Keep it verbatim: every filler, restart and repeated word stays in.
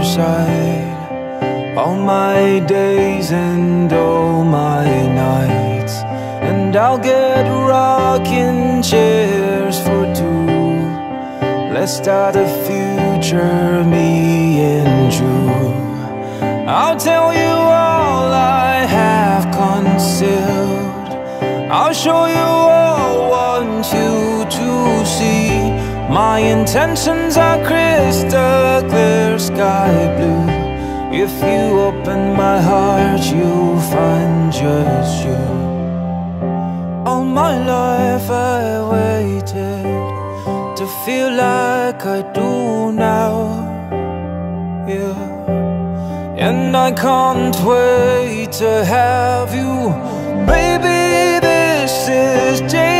side, all my days and all my nights. And I'll get rocking chairs for two. Let's start the future, me and you. I'll tell you all I have concealed. I'll show you all I want you to see. My intentions are crystal clear, sky blue. If you open my heart, you'll find just you. All my life I waited to feel like I do now, yeah. And I can't wait to have you, baby. This is J